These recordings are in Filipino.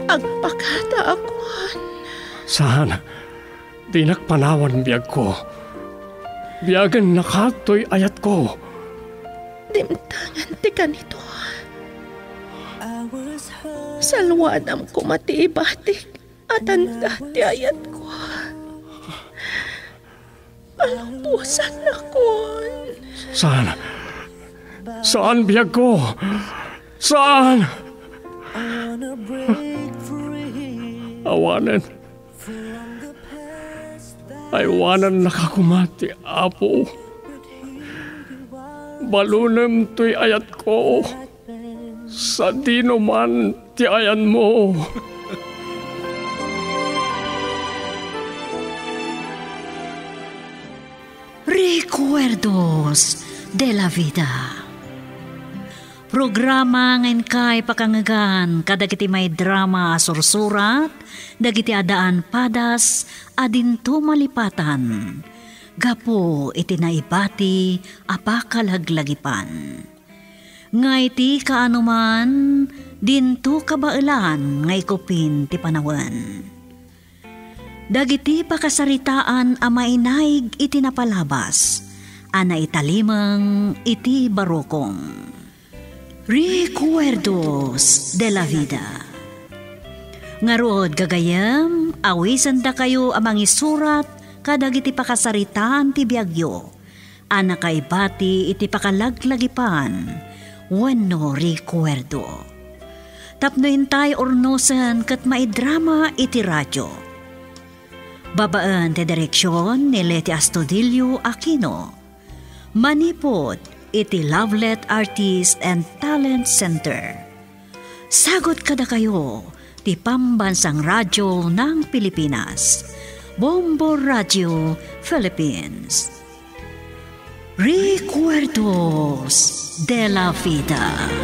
agpakada akon. Saan? Di nakpanawan biyag ko. Biyagan nakatoy ayat ko. Dimtangan ti kanito. Salwadam ko matiibatik at anda ti ayat ko. Palampusan akon. Saan? Saan biyag ko? Saan? Awanan. Aywanan nakakumati, Apo. Balunem to'y ayat ko. Sa dino man ti ayan mo. Recuerdos de la Vida. Programa ngayon kay pakangagan kadagiti may drama sursurat, dagiti adaan padas, adinto malipatan. Gapo iti naibati apakalaglagipan. Ngay ti kaanuman, dinto kabailan ngay kupin ti panawan. Dagiti pakasaritaan amainaig iti napalabas, ana italimang iti barokong. Recuerdos de la Vida. Ngarod gagayam, awisan da kayo amang isurat kadagiti pakasaritaan ti biagyo. Ana kay bati iti pakalaglagipan, wenno recuerdo. Tapno intay ornosan kat maidrama iti radyo. Babaan ti direksyon ni Leti Astudillo Aquino. Manipod iti Lovelet Artist and Talent Center. Sagot kada kayo ti Pambansang Radyo ng Pilipinas. Bombo Radio Philippines. Recuerdos de la Vida.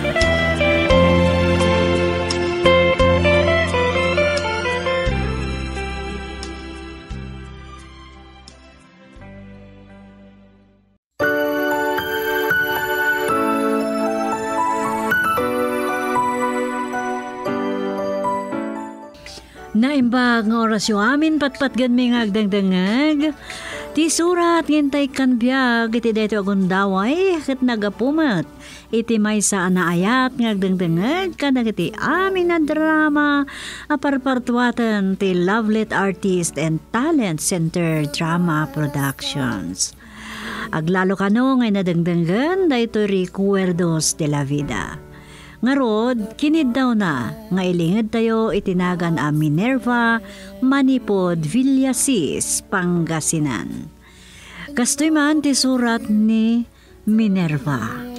Naimbag ng orasyo amin patpatgan may ngagdangdangag. Ti surat ngintay kan biag iti deto agundaway ket nagapumat. Iti may sa anaayat ngagdangdangag kadag iti amin na drama aparpartuatan ti Lovelet Artist and Talent Center Drama Productions. Aglalo kano ngay nadangdangan dayto Recuerdos de la Vida. Ngarod, kinid daw na, nga ilingid tayo itinagan a Minerva, Manipod, Villasis, Pangasinan. Kastoy man ti surat ni Minerva.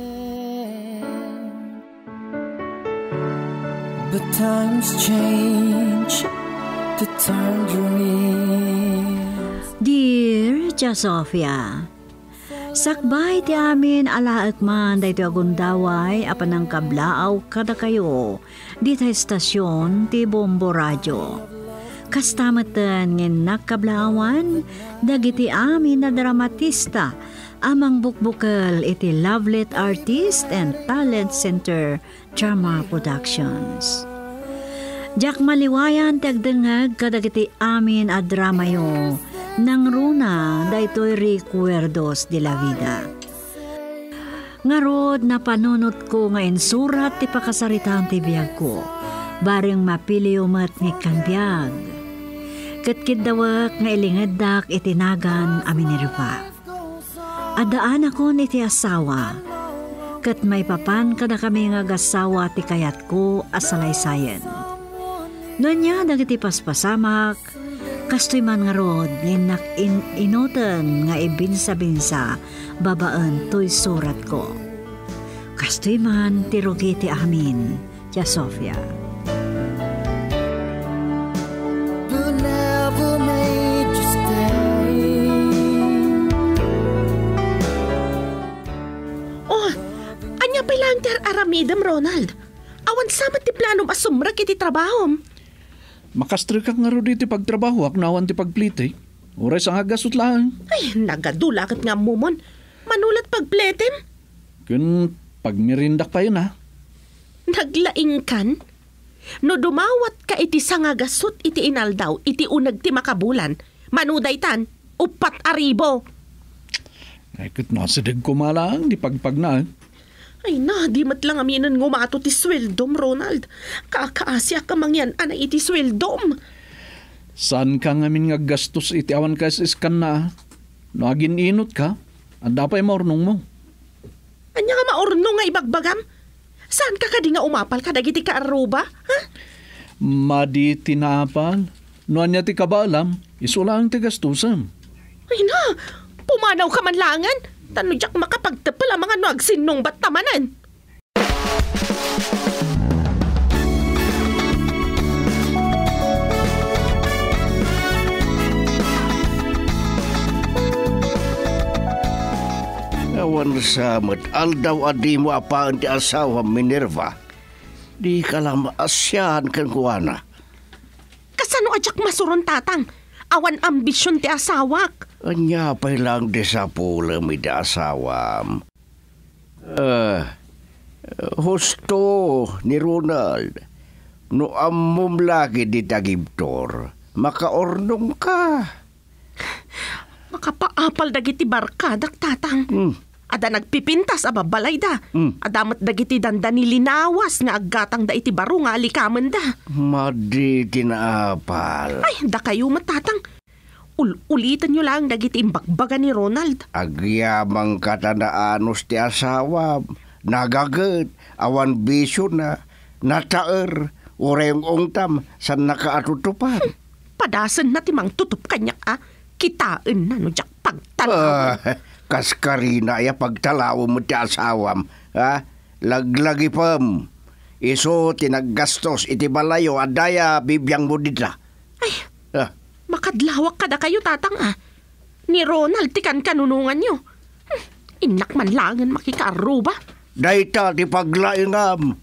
But times change to turn dreams. Dear Tia Sofia, sakbay ti amin alaak man dahito agundaway apan ang kablaaw kada kayo di tayo stasyon ti Bombo Radio. Kastamatan ngin nakablaawan dagiti amin na dramatista amang bukbukal iti Lovelet Artist and Talent Center Drama Productions. Jak maliwayan ti agdengag kadagiti amin a drama yo nang runa daytoy Recuerdos de la Vida. Ngarod na panunot ko ngayon surat ti pakasaritaan ti biyag ko, bareng mapili umat ng kanbiyag. Katkid dawak nga ilingadak itinagan Minerva. Adaan ako iti asawa, kat may papan kada kami nga gasawa ti kayat ko asalaysayan. Nonya dagiti paspasamak, kastoy man nga rod, ninak inutan nga ibinsa-binsa, babaan to'y surat ko. Kastoy man, tirugi ti amin, Tia Sofia. Oh, anya pilang ter aramidam, Ronald. Awan sama ti plano masumra kiti trabaho. Makastri ka nga ro diti pagtrabaho, aknawan ti pagplite. Oray sa nga gasot lang. Ay, nagadulakat nga mumon. Manulat pagpletem. Kun pagmirindak pa yun ha. Naglaing kan? No dumawat ka iti sangagasot iti inaldaw, iti unag ti makabulan. Manuday tan, 4,000. Ay, kat nasidig ko malang, di pagpag na. Ay na, di mat lang aminan ngumato ti sweldom, Ronald. Kakaasya ka mangyan, anay iti sweldom. Saan ka ngamin nga gastos iti awan ka iskan na? No, agin inot ka, ang dapay maurnong mo. Anya nga maorno nga ibagbagam? Saan ka di nga umapal ka dagiti ka aruba? Ha? Madi tinapal. No, anya ti kabalam, isulang ti gastusan. Ay na, pumanaw ka man langan. Tanudyak makapagtapal ang mga nagsinong ba't tamanan? Awan sa aldaw adi mo apaan ti asawa Minerva. Di ka lang maasyahan kan kuwana. Kasano adyak masuron tatang? Awan ambisyon ti asawak. Anya pa'y lang di sa pula mi di asawam. Husto ni Ronald. No amom lagi di tagibtor. Makaornong ka. Makapaapal dagiti barkadak tatang. Ada nagpipintas ababalay da. Adamat dagiti danda nilinawas nga aggatang da iti baro nga alikaman da. Madi tinaapal. Ay, da kayo matatang. Ulitan nyo lang dagiti imbagbaga ni Ronald. Agyamang katanaanos ti asawa. Nagagat. Awan bisyo na. Nataer. Ureng ongtam. San nakaatutupan. Padasan na timang tutup kanyak Kitaan na no jak pagtalaw. Kaskarina ya pagtalaw mo ti asawam. Laglagi pam. Iso tinaggastos iti balayo adaya bibiyang mo dita. Ay, makadlawak kada kayo tatang Ni Ronald tikan kanunungan nyo. Inak man langan makikaruba. Dayta ti paglaingam.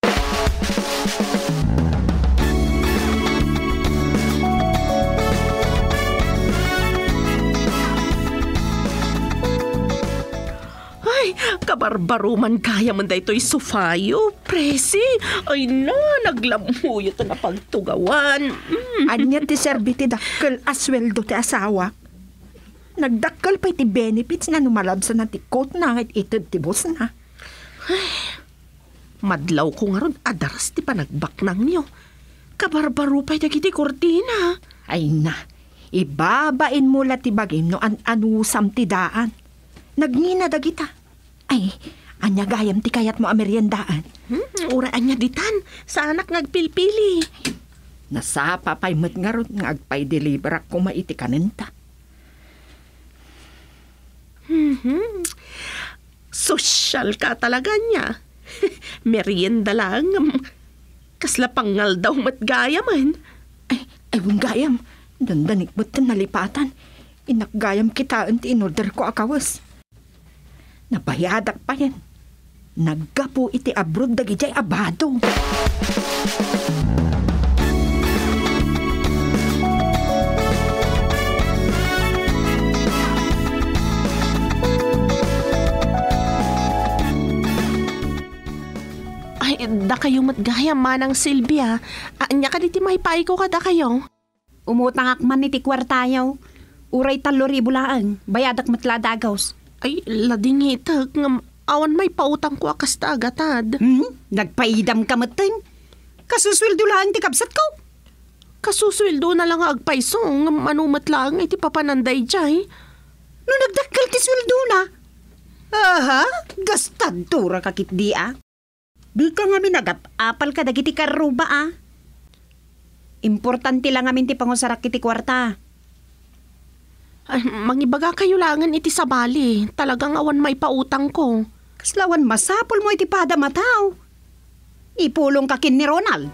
Kabarbaruman kaya man da ito'y sufayo, presi. Ay na, naglamuyo to na pagtugawan. Anya ti serbiti dakkel asweldo ti asawa. Nagdakkel pa iti benefits na numalabsa na ti coat na itid ti boss na. Ay, madlaw ko nga ron, adaras ti panagbaknang niyo. Kabarbaro pa'y dagiti kortina. Ay na, ibabain mo la ti bagim no anusam ti daan. Nagngina dagita. Ay, anya gayam ti kayat mo ameriendaan. Ura anya ditan, sa anak ngagpilpili. Nasapa pa'y matngarot ngagpay deliver ako maiti kanenta. Sosyal ka talaga niya. Merienda lang. Kasla pangal daw matgaya man. Ay, wang gayam. Dandanik mo't nalipatan. Inakgayam kitaan ti inorder ko akawas. Nabayadak pa yan. Naggapo iti abroad dagijay abado. Ay, da kayo matgaya manang Silvia. Anya ka diti maypay ko kada kayo. Umutang akman iti kwartayaw. Uray 3,000 laang. Bayadak matladagaws. Ay, lading hitag nga awan may pautang ko akas ta agatad. Nagpaidam ka mating. Kasusweldo lang ti kapsat ko. Kasusweldo na lang agpaiso nga manumat lang iti papananday jay. No nagdakkel ti sweldo na. Aha, gastad tura kakit di Di ka nga minagap-apal ka dagiti karuba Importante lang amin ti pangusarak iti kwarta. Ay, mangibaga kayo langan iti sabali. Talagang awan may pautang ko. Kaslawan masapol mo iti pada mataw. Ipulong kakin ni Ronald.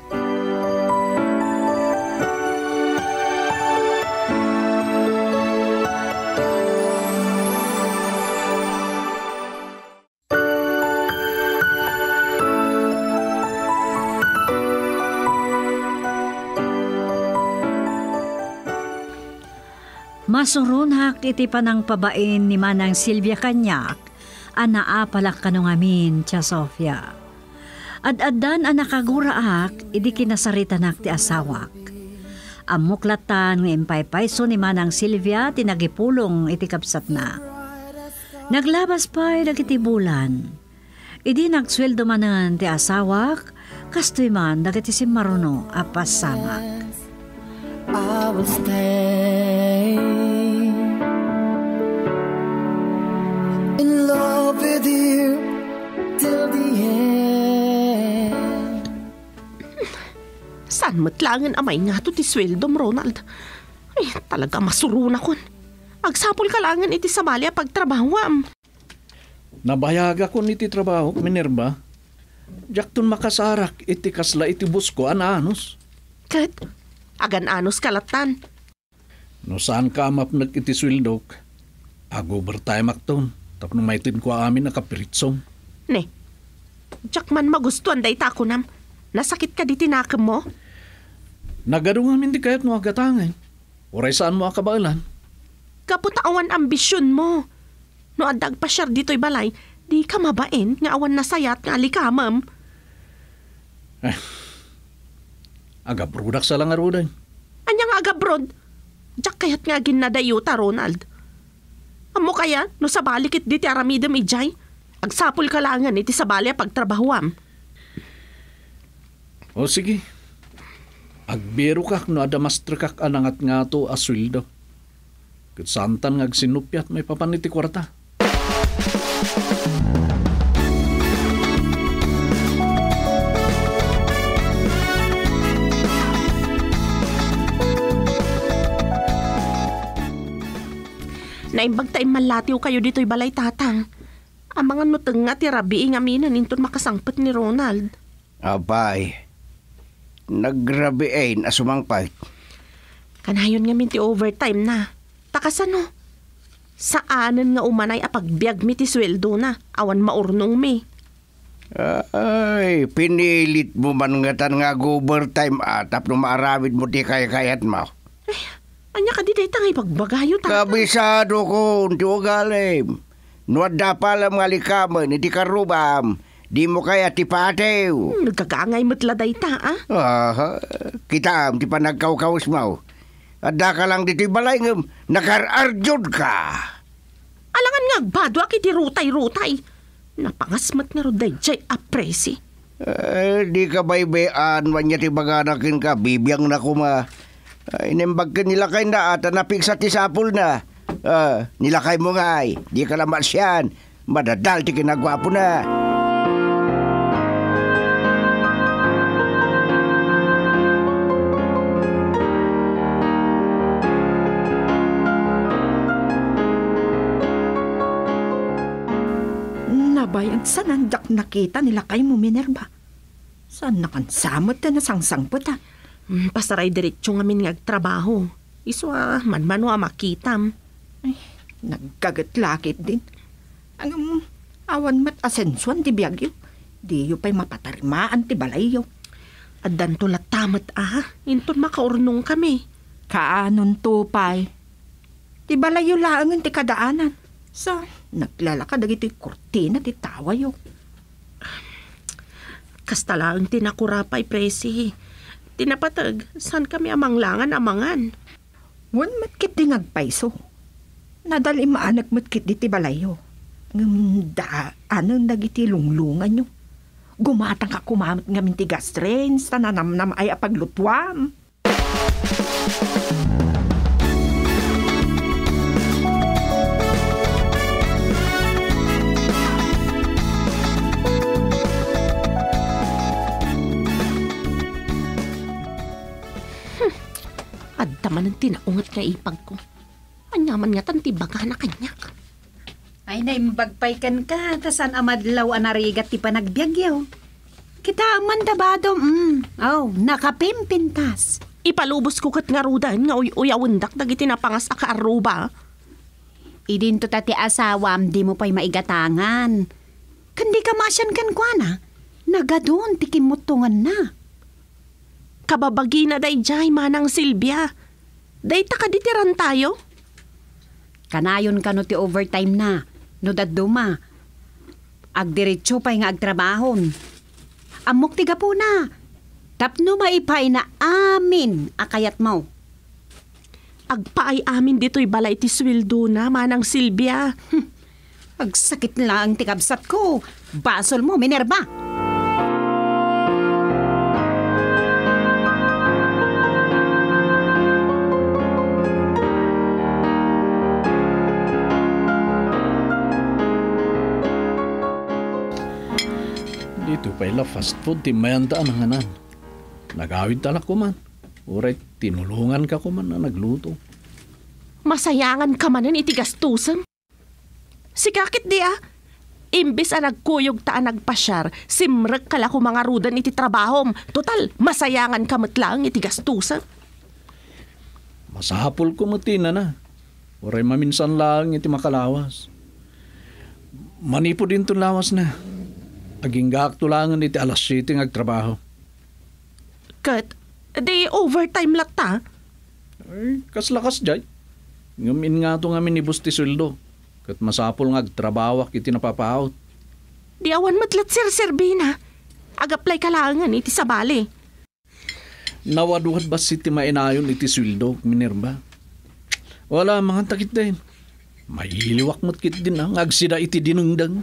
Masurunhak iti panang pabain ni Manang Silvia Kanyak, anaapalak kanong amin, Tia Sofia. Ad-adan ang nakaguraak, idi kinasaritanak ti asawak. Amuklatan ng impay-payso ni Manang Silvia tinagipulong iti kapsat na. Naglabas pa'y dagiti bulan. Idi nagsweldo manan ti asawak, kastoy man dagiti si Maruno apasamak. I will stay in love with you till the end. Saan matlangan amay nga to ti sweldom, Ronald? Ay, talaga masuruna kon. Agsapol ka langan iti Samalia pagtrabahwam. Nabayaga ko niti trabaho, Minerva. Jakton makasarak iti kasla iti bus ko ananos. Kat, agan anos kalatan. No saan ka mapnag iti swildok? Overtime akton. Tapno maitin ko amin nakapiritsom. Ne, jak man magustuhan day tako nam. Nasakit ka di tinakam mo? Nagadong amin di kayat mo agatangay. Oray saan mo akabailan? Kaput awan ambisyon mo. No adag pa siya dito'y balay, di ka mabain nga awan nasayat nga alikamam. Agabrudak sa lang aruday. Anyang agabrod? Jak kayat nga ginadayuta, Ronald. Amo kaya, no sa balikit di ti aramidam ijay, agsapul ka langan iti sa balya pagtrabahuam. O sige. Agbiro kak no adamastra kak anangat nga to aswildo. Kitsantan ngag sinupyat may papaniti kwarta. Naimbag tayo malatiw kayo dito'y balay tatang. Ang mga nuteng nga ti rabi nga minan inton makasangpet ni Ronald. Abay, nagrabiin asumangpay. Kanayon nga min ti overtime na. Takasan no? Saanan nga umanay apagbiag mi ti sweldo na. Awan maurnong mi. Ay, pinilit mo man nga tan nga overtime atap no maaramid mo ti kaya-kayat mo. Anya ka di day tangay pagbagayo tatang. Kabisado ko, ti ugalim. Nuadda pala mga likaman, iti karubam. Di mo kaya ti patew. Nagkakaangay matla day ta, ah? Kita am, ti pa nagkawkaws mo. Adda ka lang dito'y balay ngam, nakararjod ka. Alangan nga badwa kiti rutay-rutay. Napangasmat nga ro day jay apresi. Di ka baybayan, wanya ti baganakin ka, bibiyang na kuma. Inimbag ka nilakay na at napig sa tisapol na. Nilakay mo nga ay, di ka naman siyan. Madadal ti kinagwapo na. Nabayan sa nandak nakita nilakay mo, Minerva. Saan nakansamot na nasangsangpot ah? Pasaray diretsyo nga min ngagtrabaho. Iso manmano makitam. Ay, nagkagat-lakit din. Ang awan mat asensuan ti biyagyo. Di yu pa'y mapatarimaan ti balayo. Adan to latamat inton makaurnong kami. Kaanon tupay. Ti balayo laangan ti kadaanan. So, naglalakad iti kurtina ti tawayo. Kastalaan tinakurapay presi. Tinapatag, saan kami amanglangan amangan? Wan matkit di ngagpaiso. Nadali maanak matkit di ti balayo. Ngumda, anong nagiti lunglungan nyo. Gumatang ka kumamit ngamin ti gastrains, tananamnam ay apaglutwam. Adda man ang tinaungat nga ipag ko. Anyaman nga tantibaga na kanyak. Ay, naimbagpay ka, tasan amadlaw anarigat ti panagbiagyaw. Kita aman dabado, nakapimpintas. Ipalubos ko kat nga rudan nga uyawendak dagiti napangas akaaruba. Idin to tati asawam, di mo pa'y maigatangan. Kandi ka masyan kan kwa na, nagadun tikimutungan na. Kababagi na day jay, Manang Silvia. Day takaditiran tayo. Kanayon ka no ti overtime na, no daduma. Agdiretso pa'y nga agtrabahon. Amok tiga po na. Tapno maipay na amin akayat mo. Agpaay amin dito'y balay ti sweldo na, Manang Silvia. Agsakit lang ang tikabsat ko. Basol mo, Minerva. Dito pa'y fast food, ti mayandaan ang hanan. Nagawid talak ko man. Uray, tinulungan ka ko man na nagluto. Masayangan ka manan iti gastusan. Sikakit di Imbis a nagkuyog ta nagpasyar, simrek kala ko mga rudan iti trabahom. Total, masayangan ka matlang iti gastusan. Masahapol ko matina na. Uray maminsan lang iti makalawas. Manipo din to lawas na. Aging gaktulangan iti alas 7 ngagtrabaho. Kat, di overtime lata. Ay, kaslakas jay. Ngamin nga to ngamin ni Busti Sweldo. Kat masapol ngagtrabawak iti napapahot. Di awan matlat Sir Servina. Agaplay kalangan iti sabali. Nawaduhat ba si ti mainayon iti Sweldo, Minerva? Wala mga takit din. Mahiliwak mo't kit din ang agsida iti dinungdang.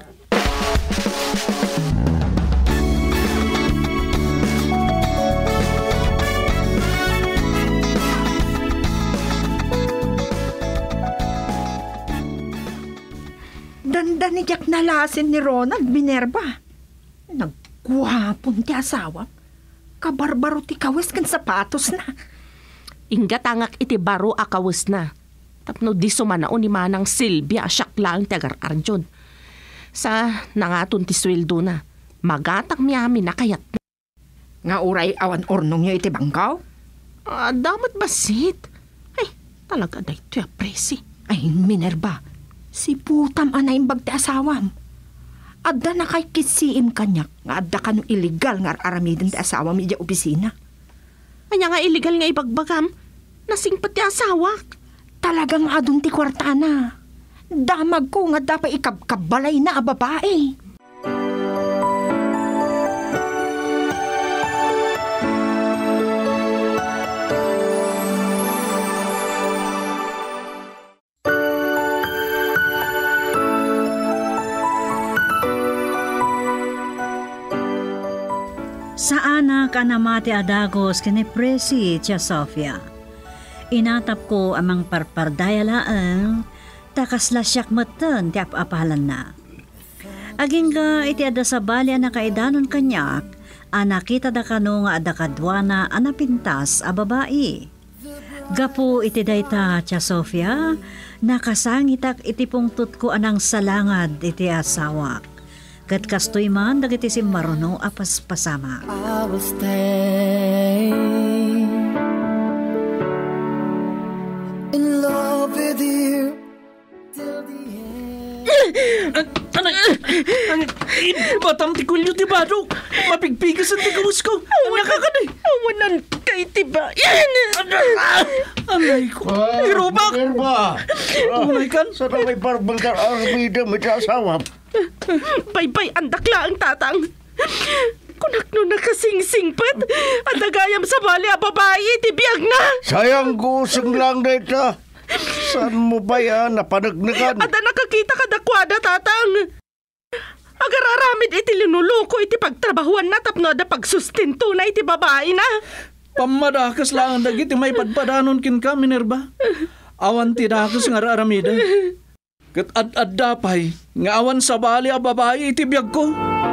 Danda ni Jack nalasin ni Ronald, Minerva. Nagguhapon ti asawa. Kabarbaro ti kawis kan sapatos na. Inga tangak iti baro akawis na. Tapno di sumanao ni Manang Silvia asyak lang ti agar arjod. Sa nangaton ti sweldo na. Magatang miyami na kayat na. Nga uray awan ornong nyo iti bangkaw? Damat basit. Ay, talaga na ito presi. Ay, Minerva. Si putam anay bagti asawam. Adda na kay kisiim kanyak nga adda ka no illegal nga aramidin ti asawam iti opisina. Anya nga illegal nga ibagbagam. Nasingpat ti asawa. Talagang adun ti kwartana. Damag ko nga dapat ikabkabalay na a babae. Sa anak anamati adagos kini Presi tia Sofia. Inatap ko amang parpardayalaan, takas lasyak matan ti apapahalan na. Aging ka iti ada sa bali na kaidanon kanyak, anakita da kano nga ada kadwana anapintas a babae. Gapu iti dayta tia Sofia, nakasangitak iti pungtut ko anang salangad iti asawak. Kat kastoy man dagiti si Maruno apas pasama. I will stay in love with you till the end. Batang ti kulyo ti Badok. Mapigpigas ang tigawis ko. Anak ka na. Awanan kay tiba. Yan! Alay ko. Irobak. Minerva! Unay kan? Sa na may barbang ka armida may asawa. Bay-bay, andakla ang tatang. Kunak no nakasingsingpet. Ang dagayam sa bali a babae, tibiyag na. Sayang gusong lang na ito. Saan mo ba yan napanagnagan? At nakakita ka dakwada, tatang. Agararamid iti linuluko iti pagtrabahuan na tapno da pagsustinto na iti babae na. Pamadakas lang ang dagiti may padpadanon kin ka, Minerva. Awan tinakas nga aramida. Kat ad-ad-dapay, nga awan sa bali a babae iti biyag ko.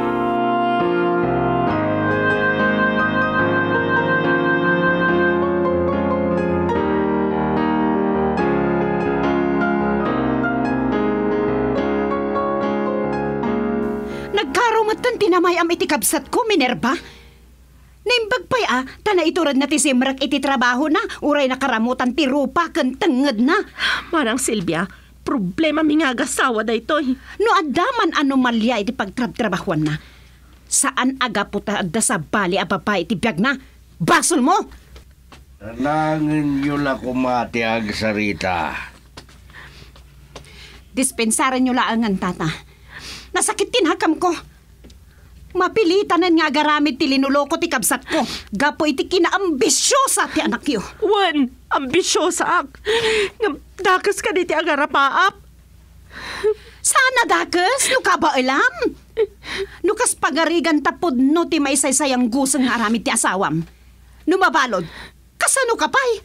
Nagkarumatan tinamay am iti kabsat ko, Minerva. Naimbagpay tana iturad na ti simrak iti trabaho na, uray nakaramutan ti rupa ken tenged na. Manang Silvia, problema mi nga agasawa da ito. No adaman anomalya iti pagtrabahuan na. Saan aga puta adda sa bali a babae iti biyag na? Basol mo! Nangin nyo lang kumatiag sa Rita. Dispensaran nyo laangan, tata. Nasakit tinhakam ko. Mapilitanan nga garamit ti linuloko ti kabsat ko. Gapo iti kinaambisyosa ti anak yo. Wan, ambisyosa ak. Dakas ka di ti agarapaap. Sana dakas, no ka ba alam? No kas pagarigan tapod no ti maisaysayang gusang nga aramit ti asawam. No mabalod, kasano ka pa'y?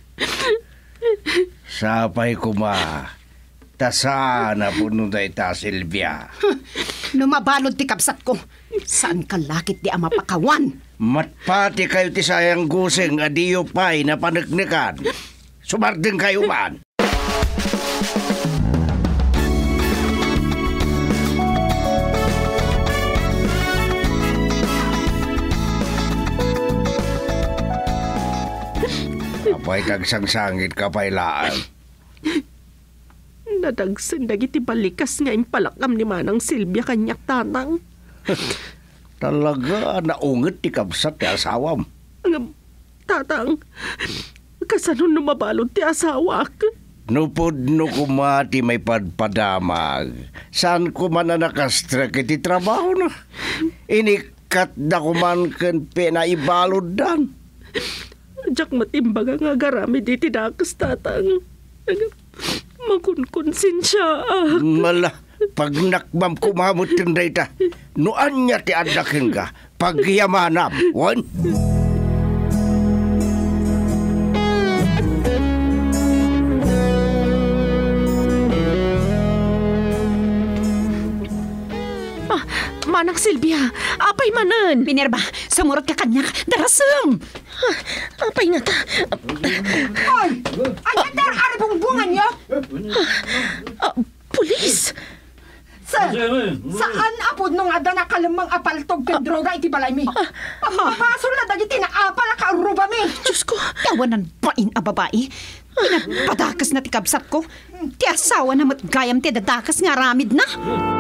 Sapay kuma. Tasana po nung ta Silvia. No mabalod ti kabsat ko. Saan ka lakit di ama pakawan? Matpati kayo ti sayang guseng adiyo pa'y na panagnikan. Sumardeng kayo man. Apay tagsangsangit kapaylaan. Nadagsan dagiti balikas nga impalakam ni Manang Silvia kanyak tatang. Talaga naunget ti kabsat ti asawam. Tatang, kasanon numabalod ti asawak? Nupod no kumati may padpadamag. Saan ko man na nakastrak iti trabaho na? Inikat na kuman ken pinaibalod dan. Diyak matimbaga nga garami di tinakas tatang. Makunkonsensya. Mala, pag nakmam kumamot yung data, noan niya ti adakin ka, pagyamanam, wan? Manang Silvia, apay manen. Minerva, samurot ka kanyak, darasam. Apay nga ta. Ay! Ayan der, arbungbungan niyo! Pulis! Saan apod nung ada na kalamang apaltog ken droga iti balay mi? Mapasol na dagiti na apala ka aruba mi! Diyos ko! Tawanan pain a babae. Pinapadakas na ti kabsat ko. Ti asawa na matgayam ti dadakas nga ramid na.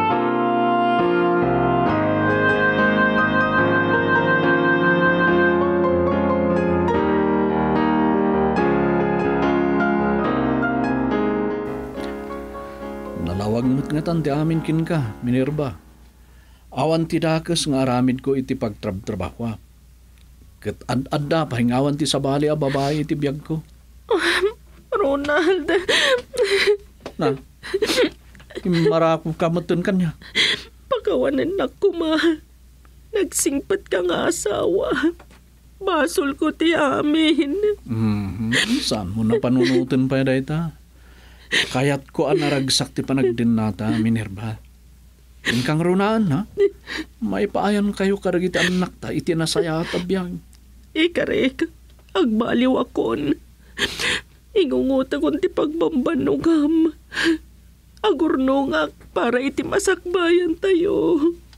Nalawag ngatan ti amin kin ka, Minerva. Awan ti dakas nga aramid ko iti pagtrabaho. Ket ad-adda pahingawan ti sabali a babae iti biyag ko. Ronald. Na, marako kamatun kanya. Pagawanan na kuma. Nagsingpat ka nga asawa. Basol ko ti amin. Saan mo na panunutin pa dayta? Kayat ko anaragsak ti panagdin nata, Minerva. Ingkang runaan, ha? May paayan kayo karagiti anak ta, iti nasaya at abiyang. Ikarek, agbaliw akon. Ingunguta kon ti pagbambanugam. Agurnungak para iti masakbayan tayo.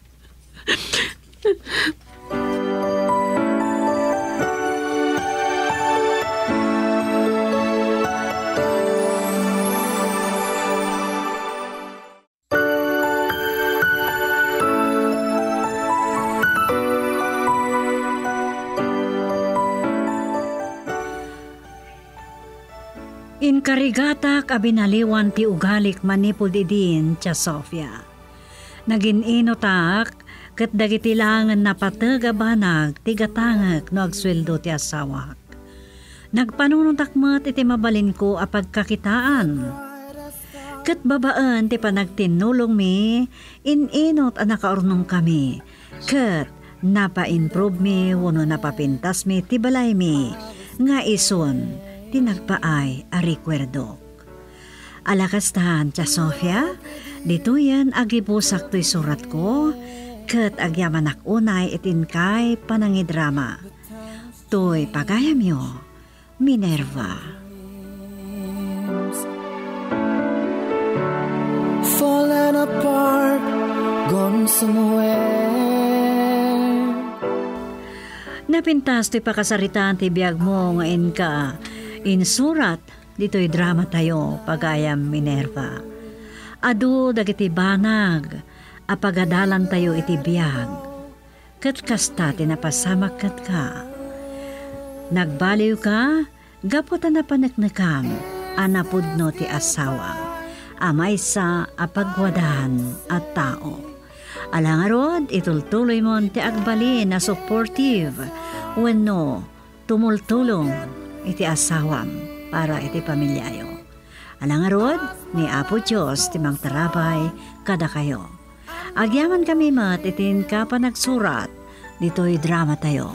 Inkarigatak abinaliwan ti ugalik manipod idin tya Sofia. Nagin-inotak ket dagiti langan napatega banag ti gatangak no agsweldo ti asawak. Nagpanununtak met iti mabalin ko a pagkakitaan. Ket babaan ti panagtinulong mi, in-inot a nakaurnong kami. Ket napa-improve mi wano napapintas mi ti balay mi. Nga ison tinagpaay a rekwerdok. Alakastahan tya Sofia, dito yan agibusak to'y surat ko, ket agyamanak unay itinkay panangidrama. To'y pagayam yo, Minerva. Fallen apart, gone somewhere. Napintas to'y pakasaritaan ti biyag mo ngayon ka. Insurat, dito'y drama tayo, pagayam Minerva. Adu dagiti banag, apagadalan tayo iti biyag. Ket kasta tinapasamak ket ka. Nagbaliw ka, gaputan na panaknakam, anapudno ti asawa. Amay sa apagwadahan at tao. Alangarod, itultuloy mo ti agbalin na supportive wenno tumultulong iti asawam para iti pamilyayo. Alangarod, ni Apo Diyos timang tarabay kada kayo. Agyaman kami mat itin ka pa nagsurat dito'y drama tayo.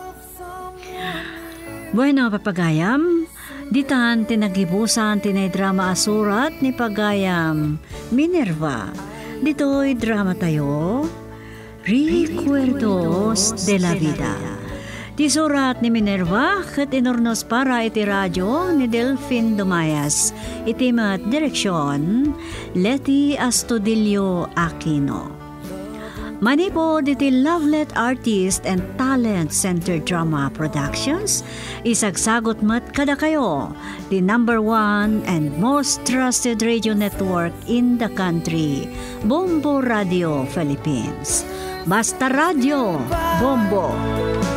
Bueno, papagayam, ditan tinagibusan tinay drama asurat ni Pagayam Minerva. Dito'y drama tayo, Recuerdos de la Vida. Ti surat ni Minerva ket inornos para iti radyo ni Delphine Dumayas. Iti mat direksyon Leti Astudillo Aquino. Manipod iti Lovelet Artist and Talent Center Drama Productions, isagsagot mat kada kayo, the #1 and most trusted radio network in the country, Bombo Radio Philippines. Basta Radio, Bombo!